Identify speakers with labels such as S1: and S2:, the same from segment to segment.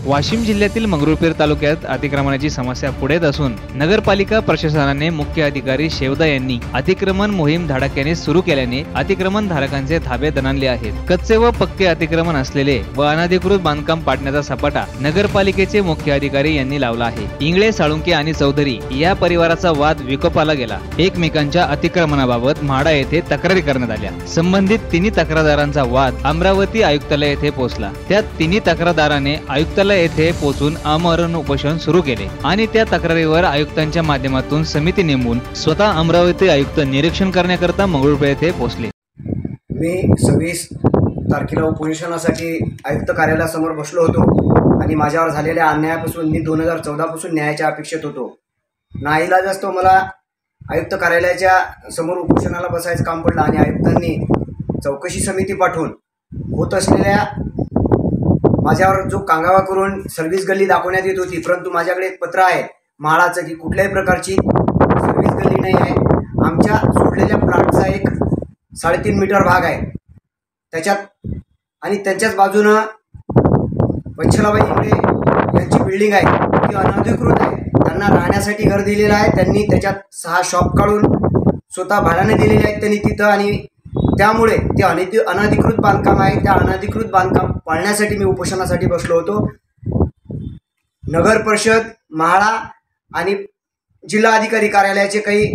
S1: वाशिम जिल्ह्यातील मंगरुळपीर तालुक्यात अतिक्रमणाची समस्या पुढे असून नगरपालिका प्रशासनाने मुख्य अधिकारी शेवदा यांनी अतिक्रमण मोहीम धडाक्याने सुरू केल्याने अतिक्रमण धारकांचे धाबे दणाणले आहेत। कच्चे व पक्के अतिक्रमण असलेले व अनधिकृत बांधकाम पाडण्याचा सपाटा नगरपालिकेचे मुख्य अधिकारी यांनी लावला आहे। इंगळे, साळुंके आणि चौधरी या परिवाराचा वाद विकोपाला गेला। एकमेकांच्या अतिक्रमणाबाबत म्हाडा येथे तक्रारी करण्यात आल्या। संबंधित तिन्ही तक्रारदारांचा वाद अमरावती आयुक्तालय येथे पोहोचला। त्यात तिन्ही तक्रारदाराने आयुक्तालय येथे पोहोचून आमरण उपोषण सुरू केले आणि त्या तक्रारीवर आयुक्तांच्या माध्यमातून समिती नेमून स्वतः अमरावती आयुक्त निरीक्षण करण्याकरता मंगरुळपीर येथे पोहोचले।
S2: मी 26 तारखेला उपोषणासाठी आयुक्त कार्यालयासमोर बसलो होतो आणि माझ्यावर झालेल्या अन्यायापासून मी 2014 पासून न्यायाच्या अपेक्षेत होतो। नाईलाजास्तव मला आयुक्त कार्यालयाच्या समोर उपोषणाला बसायचं काम पडलं आणि आयुक्तांनी चौकशी समिती पाठवून होत असलेल्या माझ्यावर जो कांगावा करून सर्व्हिस गल्ली दाखवण्यात येत होती, परंतु माझ्याकडे एक पत्र आहे म्हाडाचं की कुठल्याही प्रकारची सर्व्हिस गल्ली नाही आहे। आमच्या सोडलेल्या प्लॉटचा एक 3.5 मीटर भाग आहे त्याच्यात आणि त्यांच्याच बाजूनं वच्छलाबाई इंगळे यांची बिल्डिंग आहे, ती अनधिकृत आहे। त्यांना राहण्यासाठी घर दिलेलं आहे, त्यांनी त्याच्यात 6 शॉप काढून स्वतः भाड्याने दिलेले आहेत त्यांनी तिथं, आणि त्यामुळे ते अनधिकृत बांधकाम आहे। त्या अनधिकृत बांधकाम पाळण्यासाठी मी उपोषणासाठी बसलो होतो। नगर परिषद, म्हाडा आणि जिल्हा अधिकारी कार्यालयाचे काही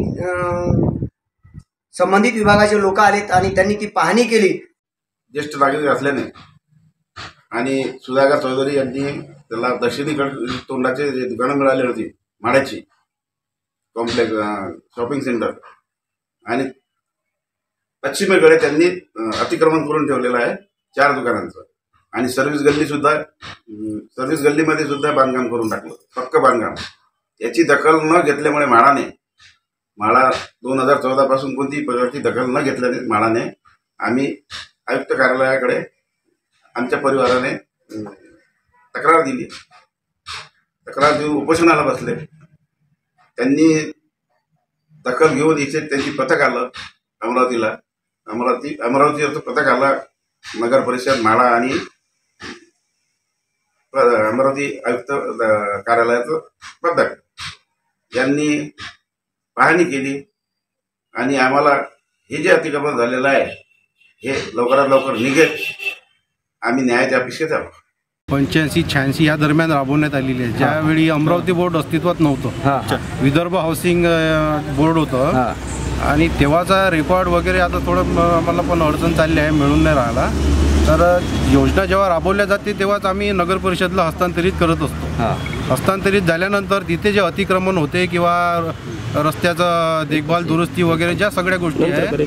S2: संबंधित विभागाचे लोक आलेत आणि त्यांनी ती पाहणी केली।
S3: ज्येष्ठ नागरिक असल्याने आणि सुधाकर चौधरी यांनी त्याला दक्षिणेकडे तोंडाचे जे दुकानं मिळाली होती म्हाड्याची कॉम्प्लेक्स शॉपिंग सेंटर आणि पश्चिमेकडे त्यांनी अतिक्रमण करून ठेवलेलं आहे 4 दुकानांचं आणि सर्व्हिस गल्लीमध्ये सुद्धा बांधकाम करून टाकलं, पक्कं बांधकाम। याची दखल न घेतल्यामुळे म्हाडा 2014 पासून कोणतीही प्रकारची दखल न घेतल्याने म्हाडाने आम्ही आयुक्त कार्यालयाकडे आमच्या परिवाराने तक्रार दिली। तक्रार देऊन उपोषणाला बसले। त्यांनी दखल घेऊन इथे त्यांची पथक आलं अमरावतीचं पथक आला, नगर परिषद, म्हाडा आणि अमरावती आयुक्त कार्यालयाचं पथक यांनी पाहणी केली आणि आम्हाला हे जे अतिक्रमण झालेलं आहे हे लवकरात लवकर निघेल, आम्ही न्यायाच्या अपेक्षेत आहोत।
S4: 85-86 या दरम्यान राबवण्यात आलेली आहे। ज्यावेळी अमरावती बोर्ड अस्तित्वात नव्हतं, विदर्भ हाऊसिंग बोर्ड होतं आणि तेव्हाचा रेकॉर्ड वगैरे आता थोडं मला पण अडचण चालली आहे, मिळून नाही राहिला। तर योजना जेव्हा राबवल्या जाते तेव्हाच आम्ही नगर परिषदला हस्तांतरित करत असतो। हस्तांतरित झाल्यानंतर तिथे जे अतिक्रमण होते किंवा रस्त्याचं देखभाल, दुरुस्ती वगैरे ज्या सगळ्या गोष्टी आहेत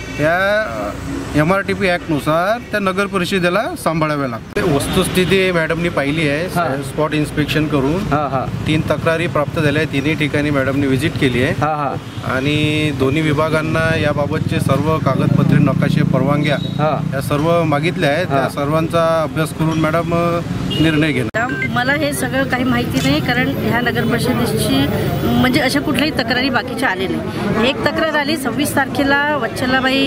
S4: त्या MRTP ॲक्टनुसार त्या नगर परिषदेला सांभाळाव्या लागते। वस्तुस्थिती मॅडमनी पाहिली आहे, स्पॉट इन्स्पेक्शन करून 3 तक्रारी प्राप्त झाल्या आहेत। तिन्ही ठिकाणी मॅडमनी व्हिजिट केली आहे आणि दोन्ही विभागांना याबाबतचे सर्व कागदपत्रे, नकाशे, परवानग्या या सर्व मागितल्या आहेत। त्या सर्वांचा अभ्यास करून मॅडम निर्णय घेणार।
S5: मला हे सगळं काही माहिती नाही, कारण ह्या नगर परिषदेची म्हणजे अशा कुठल्याही तक्रारी बाकीच्या आले नाही। एक तक्रार आली 26 तारखेला वच्छलाबाई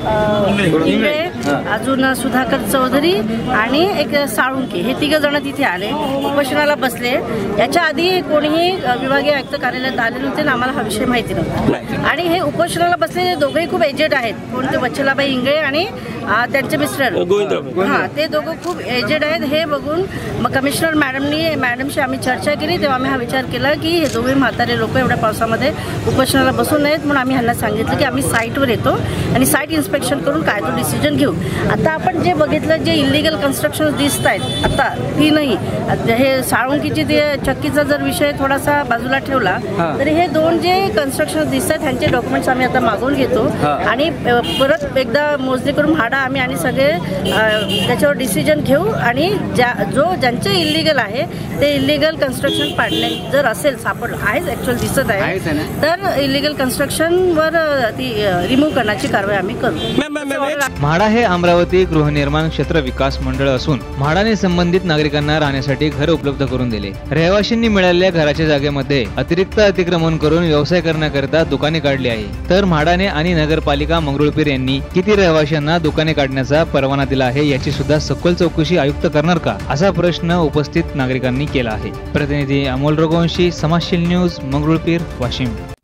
S5: इंगळे, अजून सुधाकर चौधरी आणि एक साळुंके, हे 3 जण तिथे आले, उपोषणाला बसले। याच्या आधी कोणीही विभागीय आयुक्त कार्यालयात आले नव्हते आणि आम्हाला हा विषय माहिती नव्हता। आणि हे उपोषणाला बसलेले दोघेही खूप एजेड आहेत, कोणते वच्छलाबाई इंगळे आणि त्यांचे मिस्टर ते दोघं खूप एजेड आहेत। हे बघून मग कमिशनर मॅडमशी आम्ही चर्चा केली, तेव्हा आम्ही हा विचार केला की हे दोघे म्हातारे लोक एवढ्या पावसामध्ये उपोषणाला बसू नयेत, म्हणून आम्ही ह्यांना सांगितलं की आम्ही साईटवर येतो आणि साईट इन्स्पेक्शन करून काय तो डिसिजन घेऊ। आता आपण जे बघितलं, जे इलिगल कन्स्ट्रक्शन दिसत आहेत आता, ती नाही हे साळुंकीची ते चक्कीचा जर विषय थोडासा बाजूला ठेवला तर हे 2 जे कन्स्ट्रक्शन दिसत आहेत त्यांचे डॉक्युमेंट्स आम्ही आता मागवून घेतो आणि परत एकदा मोजणी करून म्हाडा आम्ही आणि सगळे त्याच्यावर डिसिजन घेऊ आणि ज्यांचे इलिगल आहे ते इलिगल कन्स्ट्रक्शन पाडणे जर असेल, सापडलं आहेच ॲक्च्युअल दिसत आहे, तर इलिगल कन्स्ट्रक्शनवर ती रिमूव्ह करण्याची कारवाई आम्ही करू।
S1: म्हाडा हे अमरावती गृहनिर्माण क्षेत्र विकास मंडळ असून म्हाडाने संबंधित नागरिकांना राहण्यासाठी घर उपलब्ध करून दिले। रहिवाशांनी मिळालेल्या घराच्या जागेमध्ये अतिरिक्त अतिक्रमण करून व्यवसाय करण्याकरिता दुकाने काढली आहे, तर म्हाडाने आणि नगरपालिका मंगरुळपीर यांनी किती रहिवाशांना दुकाने पाणी काढण्याचा परवाना दिला आहे याची सुद्धा सखोल चौकशी आयुक्त करणार का, असा प्रश्न उपस्थित नागरिकांनी केला आहे. प्रतिनिधी अमोल रघुवंशी, समाजशील न्यूज, मंगरुळपीर, वाशिम.